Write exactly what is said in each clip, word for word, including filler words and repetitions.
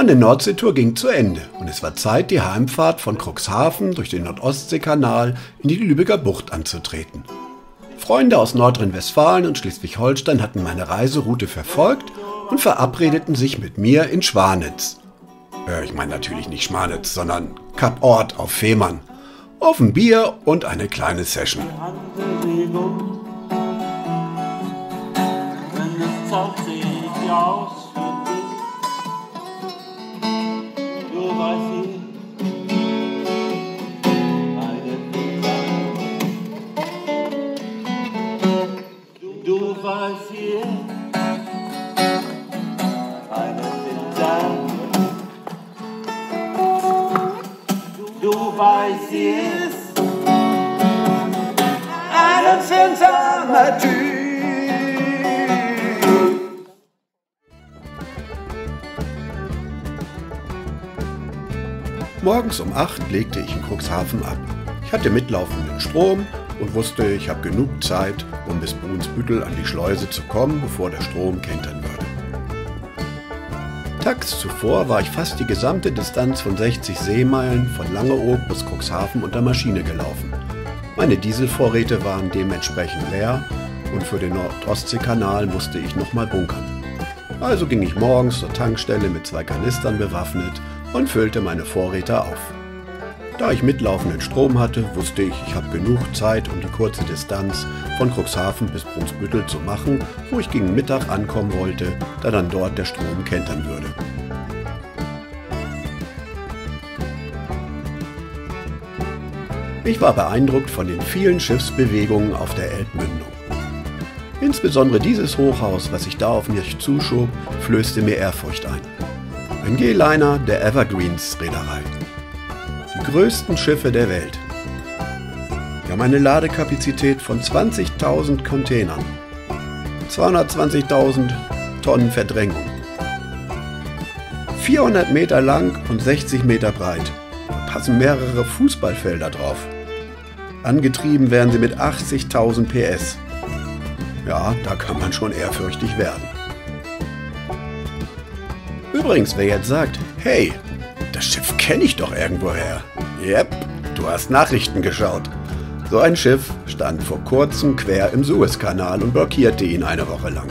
Meine Nordseetour ging zu Ende und es war Zeit, die Heimfahrt von Cuxhaven durch den Nord-Ostsee-Kanal in die Lübecker Bucht anzutreten. Freunde aus Nordrhein-Westfalen und Schleswig-Holstein hatten meine Reiseroute verfolgt und verabredeten sich mit mir in Schwanitz. Äh, ich meine natürlich nicht Schmanitz, sondern Kap Ort auf Fehmarn. Auf ein Bier und eine kleine Session. Du weißt jetzt, einen seltsamer Typ. Morgens um acht legte ich in Cuxhaven ab. Ich hatte mitlaufenden Strom und wusste, ich habe genug Zeit, um bis Brunsbüttel an die Schleuse zu kommen, bevor der Strom kentern würde. Tags zuvor war ich fast die gesamte Distanz von sechzig Seemeilen von Langeoog bis Cuxhaven unter Maschine gelaufen. Meine Dieselvorräte waren dementsprechend leer und für den Nord-Ostsee-Kanal musste ich nochmal bunkern. Also ging ich morgens zur Tankstelle mit zwei Kanistern bewaffnet und füllte meine Vorräte auf. Da ich mitlaufenden Strom hatte, wusste ich, ich habe genug Zeit, um die kurze Distanz von Cuxhaven bis Brunsbüttel zu machen, wo ich gegen Mittag ankommen wollte, da dann dort der Strom kentern würde. Ich war beeindruckt von den vielen Schiffsbewegungen auf der Elbmündung. Insbesondere dieses Hochhaus, was sich da auf mich zuschob, flößte mir Ehrfurcht ein. Ein G-Liner der Evergreens-Reederei. Die größten Schiffe der Welt. Wir haben eine Ladekapazität von zwanzigtausend Containern. zweihundertzwanzigtausend Tonnen Verdrängung. vierhundert Meter lang und sechzig Meter breit. Da passen mehrere Fußballfelder drauf. Angetrieben werden sie mit achtzigtausend P S. Ja, da kann man schon ehrfürchtig werden. Übrigens, wer jetzt sagt, hey, das Schiff kenne ich doch irgendwoher. Yep, du hast Nachrichten geschaut. So ein Schiff stand vor kurzem quer im Suezkanal und blockierte ihn eine Woche lang.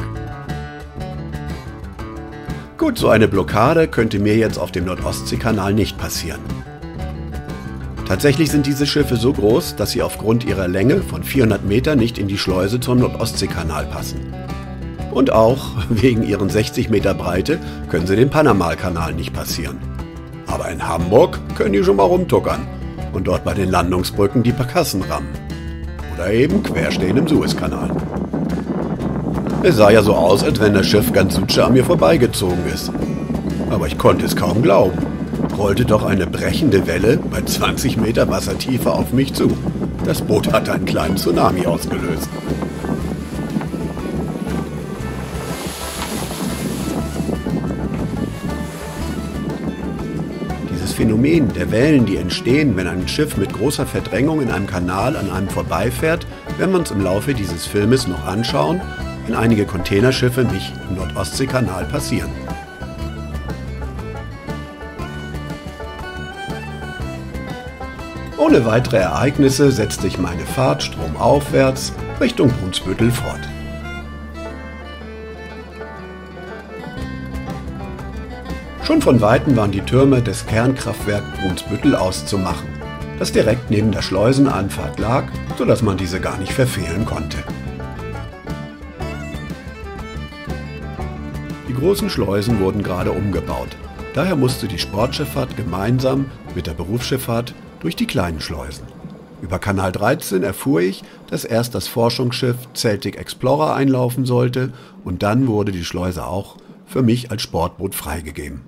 Gut, so eine Blockade könnte mir jetzt auf dem Nord-Ostsee-Kanal nicht passieren. Tatsächlich sind diese Schiffe so groß, dass sie aufgrund ihrer Länge von vierhundert Meter nicht in die Schleuse zum Nord-Ostsee-Kanal passen. Und auch wegen ihren sechzig Meter Breite können sie den Panama-Kanal nicht passieren. Aber in Hamburg können die schon mal rumtuckern und dort bei den Landungsbrücken die Barkassen rammen. Oder eben querstehen im Suezkanal. Es sah ja so aus, als wenn das Schiff ganz Sutsche an mir vorbeigezogen ist. Aber ich konnte es kaum glauben. Rollte doch eine brechende Welle bei zwanzig Meter Wassertiefe auf mich zu. Das Boot hatte einen kleinen Tsunami ausgelöst. Phänomen der Wellen, die entstehen, wenn ein Schiff mit großer Verdrängung in einem Kanal an einem vorbeifährt, werden wir uns im Laufe dieses Filmes noch anschauen, wenn einige Containerschiffe mich im Nord-Ostsee-Kanal passieren. Ohne weitere Ereignisse setzte ich meine Fahrt stromaufwärts Richtung Brunsbüttel fort. Schon von Weitem waren die Türme des Kernkraftwerks Brunsbüttel auszumachen, das direkt neben der Schleusenanfahrt lag, sodass man diese gar nicht verfehlen konnte. Die großen Schleusen wurden gerade umgebaut, daher musste die Sportschifffahrt gemeinsam mit der Berufsschifffahrt durch die kleinen Schleusen. Über Kanal dreizehn erfuhr ich, dass erst das Forschungsschiff Celtic Explorer einlaufen sollte und dann wurde die Schleuse auch für mich als Sportboot freigegeben.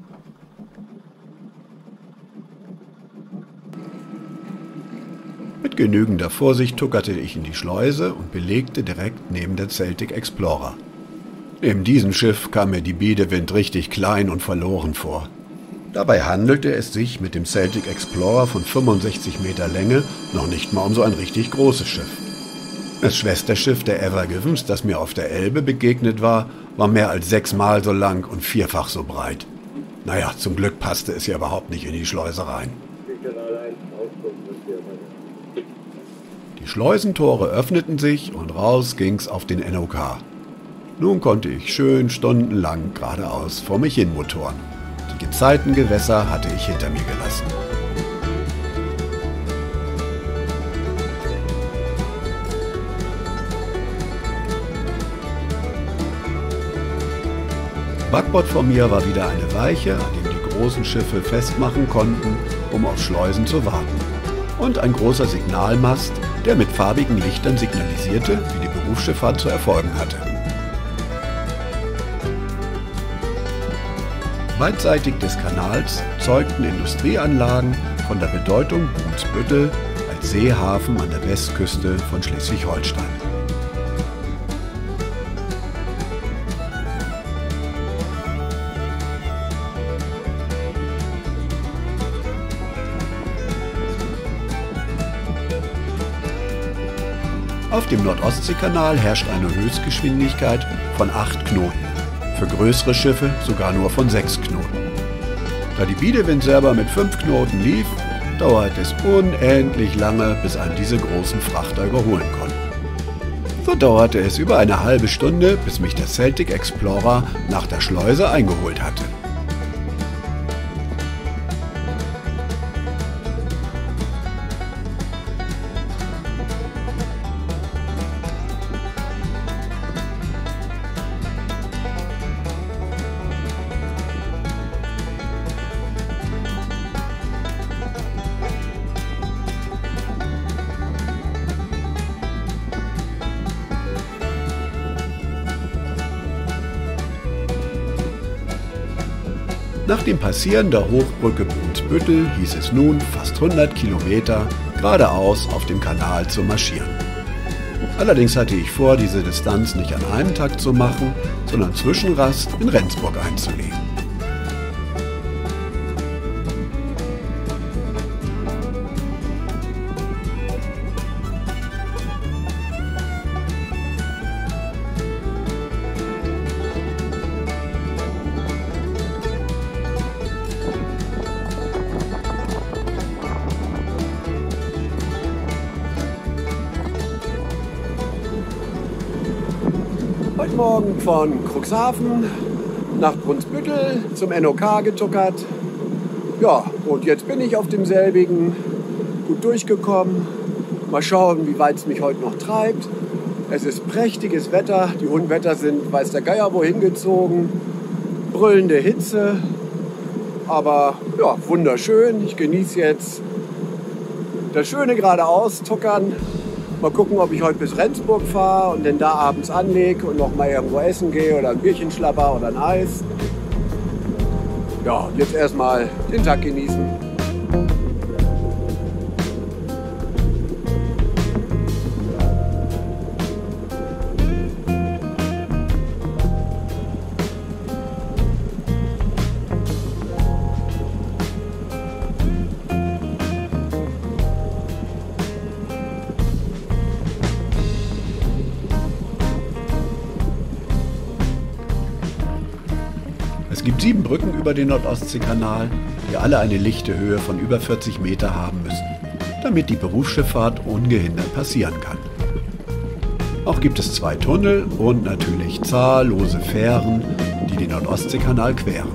Mit genügender Vorsicht tuckerte ich in die Schleuse und belegte direkt neben der Celtic Explorer. Neben diesem Schiff kam mir die Bidewind richtig klein und verloren vor. Dabei handelte es sich mit dem Celtic Explorer von fünfundsechzig Meter Länge noch nicht mal um so ein richtig großes Schiff. Das Schwesterschiff der Ever Given, das mir auf der Elbe begegnet war, war mehr als sechsmal so lang und vierfach so breit. Naja, zum Glück passte es ja überhaupt nicht in die Schleuse rein. Die Schleusentore öffneten sich und raus ging's auf den N O K. Nun konnte ich schön stundenlang geradeaus vor mich hin motoren. Die Gezeitengewässer hatte ich hinter mir gelassen. Backbord vor mir war wieder eine Weiche, an dem die großen Schiffe festmachen konnten, um auf Schleusen zu warten. Und ein großer Signalmast, der mit farbigen Lichtern signalisierte, wie die Berufsschifffahrt zu erfolgen hatte. Beidseitig des Kanals zeugten Industrieanlagen von der Bedeutung Brunsbüttel als Seehafen an der Westküste von Schleswig-Holstein. Auf dem Nord-Ostsee-Kanal herrscht eine Höchstgeschwindigkeit von acht Knoten, für größere Schiffe sogar nur von sechs Knoten. Da die Biederwind selber mit fünf Knoten lief, dauert es unendlich lange, bis einen diese großen Frachter überholen konnten. So dauerte es über eine halbe Stunde, bis mich der Celtic Explorer nach der Schleuse eingeholt hatte. Nach dem Passieren der Hochbrücke Brunsbüttel hieß es nun, fast hundert Kilometer geradeaus auf dem Kanal zu marschieren. Allerdings hatte ich vor, diese Distanz nicht an einem Tag zu machen, sondern Zwischenrast in Rendsburg einzulegen. Heute Morgen von Cuxhaven nach Brunsbüttel zum N O K getuckert. Ja, und jetzt bin ich auf demselbigen gut durchgekommen. Mal schauen, wie weit es mich heute noch treibt. Es ist prächtiges Wetter. Die Unwetter sind, weiß der Geier wohin gezogen. Brüllende Hitze. Aber ja, wunderschön. Ich genieße jetzt das schöne geradeaus tuckern. Mal gucken, ob ich heute bis Rendsburg fahre und dann da abends anlege und noch mal irgendwo essen gehe oder ein Bierchen schlapper oder ein Eis. Ja, jetzt erstmal den Tag genießen. Es gibt sieben Brücken über den Nord-Ostsee-Kanal, die alle eine lichte Höhe von über vierzig Meter haben müssen, damit die Berufsschifffahrt ungehindert passieren kann. Auch gibt es zwei Tunnel und natürlich zahllose Fähren, die den Nord-Ostsee-Kanal queren.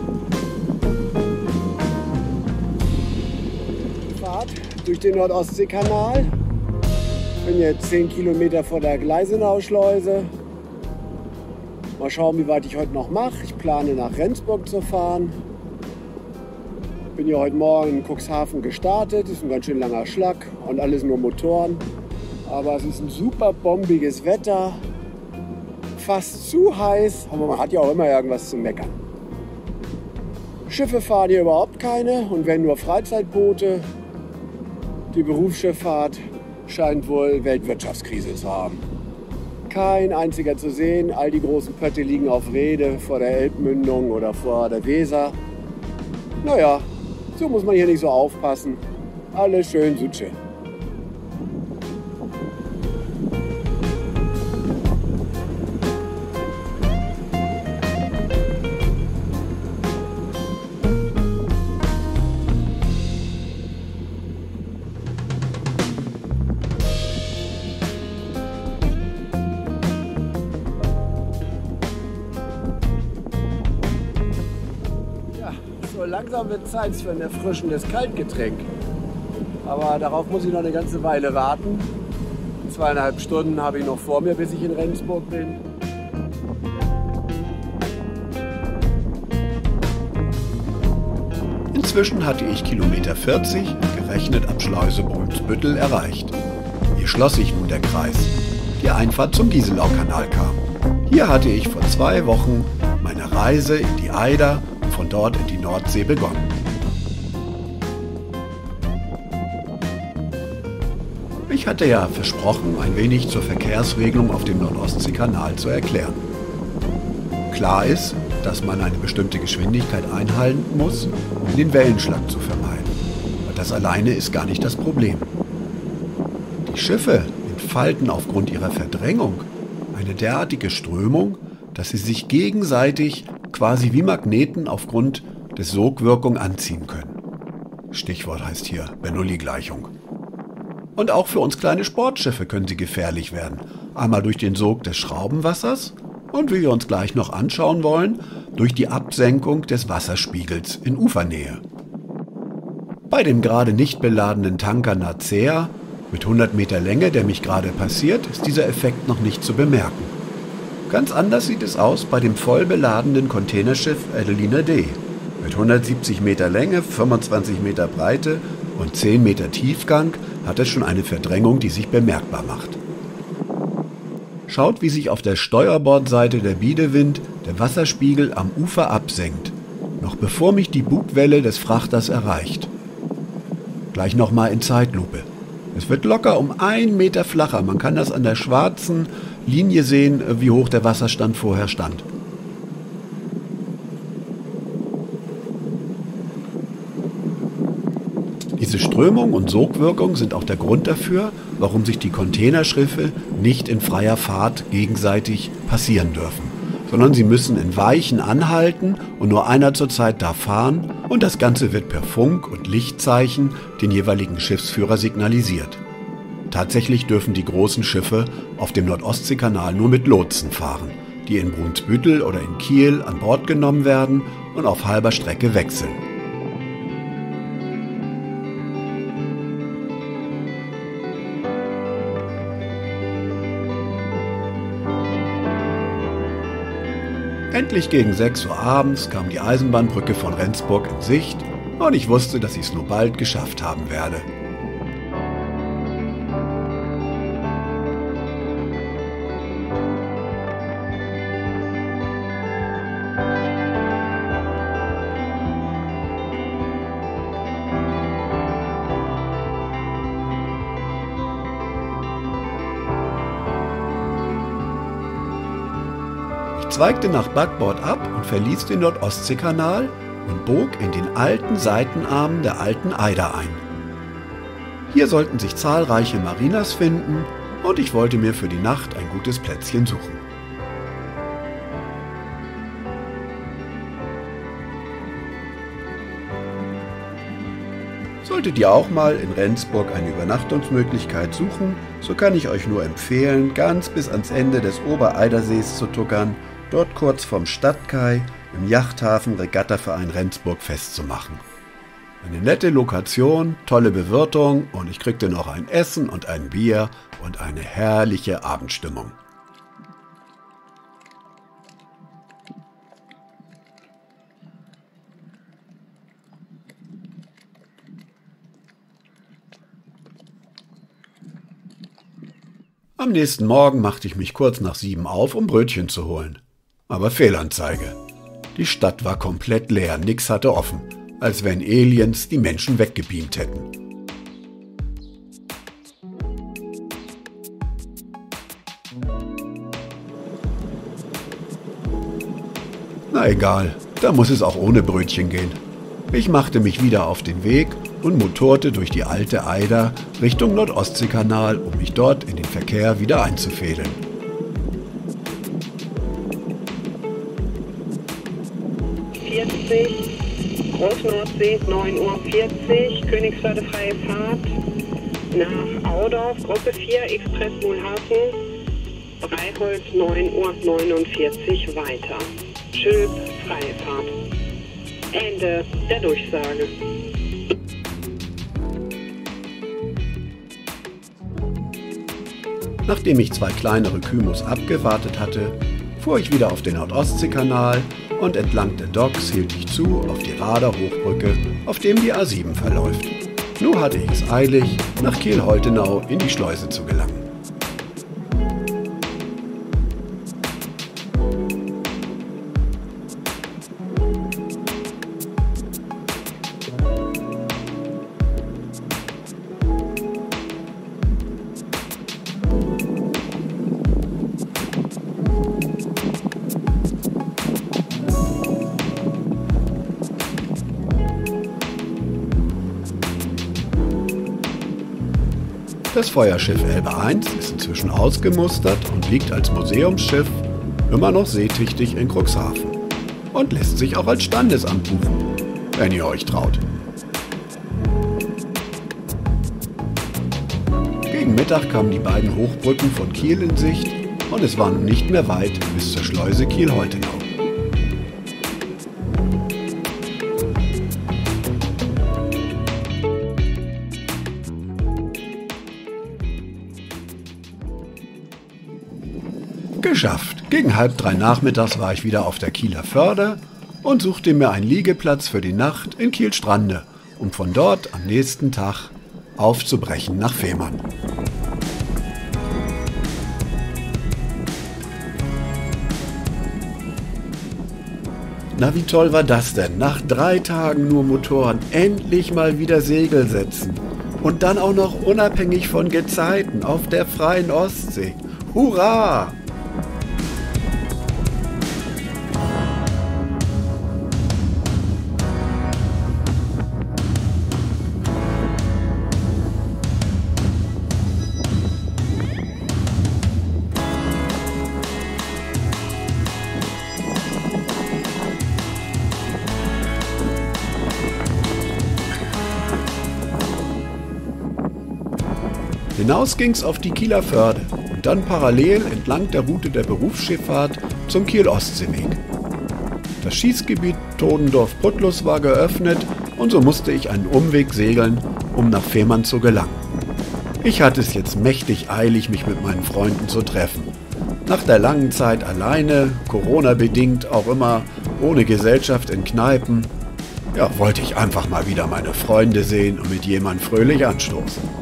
Fahrt durch den Nord-Ostsee-Kanal. Ich bin jetzt zehn Kilometer vor der Gleisenau-Schleuse. Mal schauen, wie weit ich heute noch mache. Ich plane nach Rendsburg zu fahren. Bin ja heute Morgen in Cuxhaven gestartet. Ist ein ganz schön langer Schlag und alles nur Motoren. Aber es ist ein super bombiges Wetter. Fast zu heiß, aber man hat ja auch immer irgendwas zu meckern. Schiffe fahren hier überhaupt keine und wenn nur Freizeitboote. Die Berufsschifffahrt scheint wohl Weltwirtschaftskrise zu haben. Kein einziger zu sehen. All die großen Pötte liegen auf Reede vor der Elbmündung oder vor der Weser. Naja, so muss man hier nicht so aufpassen. Alles schön Sutsche. langsam wird Zeit für ein erfrischendes Kaltgetränk. Aber darauf muss ich noch eine ganze Weile warten. Zweieinhalb Stunden habe ich noch vor mir, bis ich in Rendsburg bin. Inzwischen hatte ich Kilometer vierzig, gerechnet ab Schleuse Brunsbüttel, erreicht. Hier schloss sich nun der Kreis. Die Einfahrt zum Gieselau-Kanal kam. Hier hatte ich vor zwei Wochen meine Reise in die Eider und von dort in die Nordsee begonnen. Ich hatte ja versprochen, ein wenig zur Verkehrsregelung auf dem Nord-Ostsee-Kanal zu erklären. Klar ist, dass man eine bestimmte Geschwindigkeit einhalten muss, um den Wellenschlag zu vermeiden. Aber das alleine ist gar nicht das Problem. Die Schiffe entfalten aufgrund ihrer Verdrängung eine derartige Strömung, dass sie sich gegenseitig quasi wie Magneten aufgrund der Sogwirkung anziehen können. Stichwort heißt hier Bernoulli-Gleichung. Und auch für uns kleine Sportschiffe können sie gefährlich werden. Einmal durch den Sog des Schraubenwassers und, wie wir uns gleich noch anschauen wollen, durch die Absenkung des Wasserspiegels in Ufernähe. Bei dem gerade nicht beladenen Tanker Nacea mit hundert Meter Länge, der mich gerade passiert, ist dieser Effekt noch nicht zu bemerken. Ganz anders sieht es aus bei dem voll beladenen Containerschiff Adelina D. Mit hundertsiebzig Meter Länge, fünfundzwanzig Meter Breite und zehn Meter Tiefgang hat es schon eine Verdrängung, die sich bemerkbar macht. Schaut, wie sich auf der Steuerbordseite der Bidewind der Wasserspiegel am Ufer absenkt, noch bevor mich die Bugwelle des Frachters erreicht. Gleich nochmal in Zeitlupe. Es wird locker um einen Meter flacher. Man kann das an der schwarzen Linie sehen, wie hoch der Wasserstand vorher stand. Diese Strömung und Sogwirkung sind auch der Grund dafür, warum sich die Containerschiffe nicht in freier Fahrt gegenseitig passieren dürfen, sondern sie müssen in Weichen anhalten und nur einer zur Zeit darf fahren und das Ganze wird per Funk und Lichtzeichen den jeweiligen Schiffsführer signalisiert. Tatsächlich dürfen die großen Schiffe auf dem Nord-Ostsee-Kanal nur mit Lotsen fahren, die in Brunsbüttel oder in Kiel an Bord genommen werden und auf halber Strecke wechseln. Endlich gegen sechs Uhr abends kam die Eisenbahnbrücke von Rendsburg in Sicht und ich wusste, dass ich es nur bald geschafft haben werde. Ich zweigte nach Backbord ab und verließ den Nord-Ostsee-Kanal und bog in den alten Seitenarm der alten Eider ein. Hier sollten sich zahlreiche Marinas finden und ich wollte mir für die Nacht ein gutes Plätzchen suchen. Solltet ihr auch mal in Rendsburg eine Übernachtungsmöglichkeit suchen, so kann ich euch nur empfehlen, ganz bis ans Ende des Obereidersees zu tuckern, dort kurz vom Stadtkai im Yachthafen Regattaverein Rendsburg festzumachen. Eine nette Lokation, tolle Bewirtung und ich kriegte noch ein Essen und ein Bier und eine herrliche Abendstimmung. Am nächsten Morgen machte ich mich kurz nach sieben auf, um Brötchen zu holen. Aber Fehlanzeige. Die Stadt war komplett leer, nix hatte offen, als wenn Aliens die Menschen weggebeamt hätten. Na egal, da muss es auch ohne Brötchen gehen. Ich machte mich wieder auf den Weg und motorte durch die alte Eider Richtung Nord-Ostsee-Kanal, um mich dort in den Verkehr wieder einzufädeln. vierzig, Großnordsee, neun Uhr vierzig, Königswörde freie Fahrt, nach Audorf, Gruppe vier, Express Mulhafen, Breiholz, neun Uhr neunundvierzig weiter. Schöp, freie Fahrt. Ende der Durchsage. Nachdem ich zwei kleinere Kymos abgewartet hatte, fuhr ich wieder auf den Nord-Ostsee-Kanal und entlang der Docks hielt ich zu auf die Rader Hochbrücke, auf dem die A sieben verläuft. Nun hatte ich es eilig, nach Kiel-Holtenau in die Schleuse zu gelangen. Das Feuerschiff Elbe eins ist inzwischen ausgemustert und liegt als Museumsschiff immer noch seetüchtig in Cuxhaven und lässt sich auch als Standesamt buchen, wenn ihr euch traut. Gegen Mittag kamen die beiden Hochbrücken von Kiel in Sicht und es war nun nicht mehr weit bis zur Schleuse Kiel-Holtenau. Geschafft. Gegen halb drei nachmittags war ich wieder auf der Kieler Förde und suchte mir einen Liegeplatz für die Nacht in Kiel-Strande, um von dort am nächsten Tag aufzubrechen nach Fehmarn. Na, wie toll war das denn? Nach drei Tagen nur Motoren endlich mal wieder Segel setzen. Und dann auch noch unabhängig von Gezeiten auf der freien Ostsee. Hurra! Hinaus ging's auf die Kieler Förde und dann parallel entlang der Route der Berufsschifffahrt zum Kiel-Ostseeweg. Das Schießgebiet Todendorf-Puttlus war geöffnet und so musste ich einen Umweg segeln, um nach Fehmarn zu gelangen. Ich hatte es jetzt mächtig eilig, mich mit meinen Freunden zu treffen. Nach der langen Zeit alleine, Corona-bedingt auch immer ohne Gesellschaft in Kneipen, ja, wollte ich einfach mal wieder meine Freunde sehen und mit jemandem fröhlich anstoßen.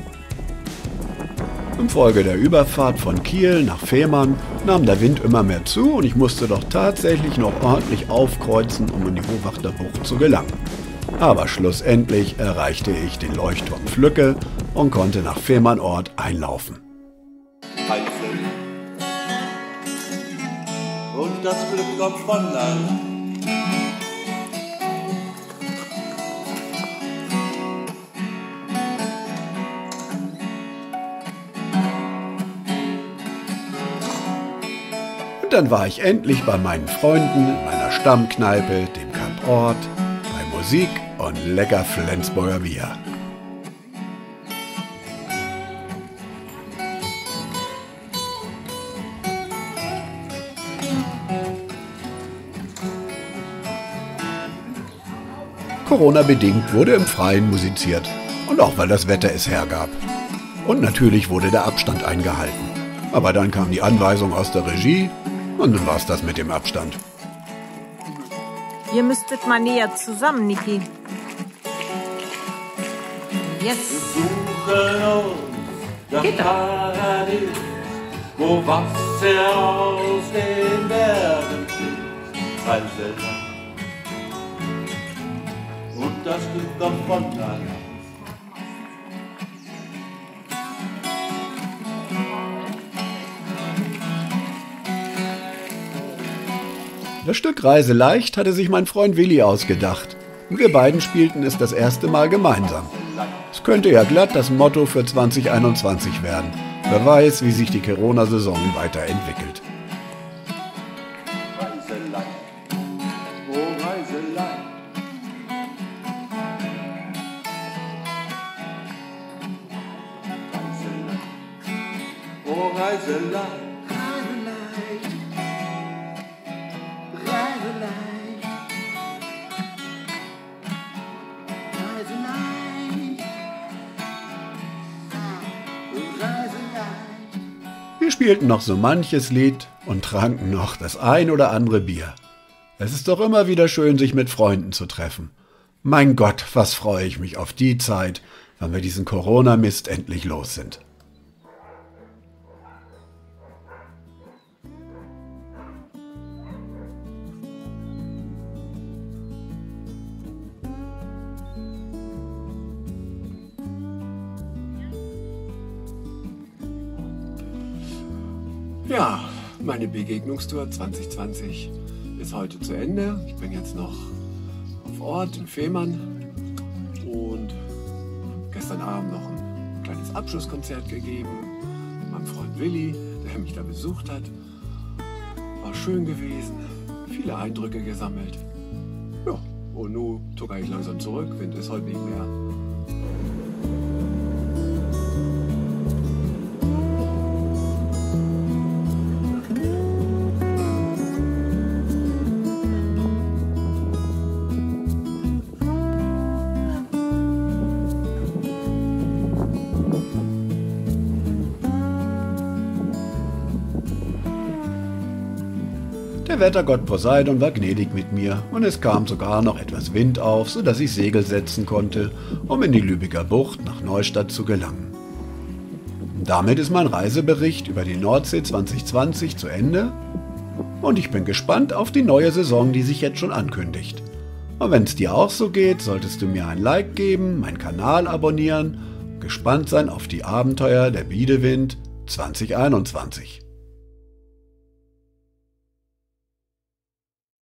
Infolge der Überfahrt von Kiel nach Fehmarn nahm der Wind immer mehr zu und ich musste doch tatsächlich noch ordentlich aufkreuzen, um in die Hohwachter Bucht zu gelangen. Aber schlussendlich erreichte ich den Leuchtturm Flücke und konnte nach Fehmarn-Ort einlaufen. Und das Glück kommt von Land. Dann war ich endlich bei meinen Freunden in meiner Stammkneipe, dem Kap Ort, bei Musik und lecker Flensburger Bier. Corona-bedingt wurde im Freien musiziert und auch weil das Wetter es hergab. Und natürlich wurde der Abstand eingehalten. Aber dann kam die Anweisung aus der Regie, und nun war's das mit dem Abstand. Ihr müsstet mal näher zusammen, Niki. Yes. Wir suchen uns das Paradies, wo Wasser aus den Bergen fließt. Reiseland. Und das Glück kommt von Land. Das Stück Reise leicht hatte sich mein Freund Willi ausgedacht. Und wir beiden spielten es das erste Mal gemeinsam. Es könnte ja glatt das Motto für zwanzig einundzwanzig werden. Wer weiß, wie sich die Corona-Saison weiterentwickelt. Reiseland, oh Reiseland. Reiseland, oh Reiseland. Wir spielten noch so manches Lied und tranken noch das ein oder andere Bier. Es ist doch immer wieder schön, sich mit Freunden zu treffen. Mein Gott, was freue ich mich auf die Zeit, wenn wir diesen Corona-Mist endlich los sind. Ja, meine Begegnungstour zwanzig zwanzig ist heute zu Ende. Ich bin jetzt noch auf Ort in Fehmarn und gestern Abend noch ein kleines Abschlusskonzert gegeben mit meinem Freund Willi, der mich da besucht hat. War schön gewesen, viele Eindrücke gesammelt. Ja, und nun tucker ich langsam zurück, Wind ist heute nicht mehr. Der Wettergott Poseidon war gnädig mit mir und es kam sogar noch etwas Wind auf, sodass ich Segel setzen konnte, um in die Lübecker Bucht nach Neustadt zu gelangen. Damit ist mein Reisebericht über die Nordsee zwanzig zwanzig zu Ende und ich bin gespannt auf die neue Saison, die sich jetzt schon ankündigt. Und wenn es dir auch so geht, solltest du mir ein Like geben, meinen Kanal abonnieren, gespannt sein auf die Abenteuer der Bidewind zwanzig einundzwanzig.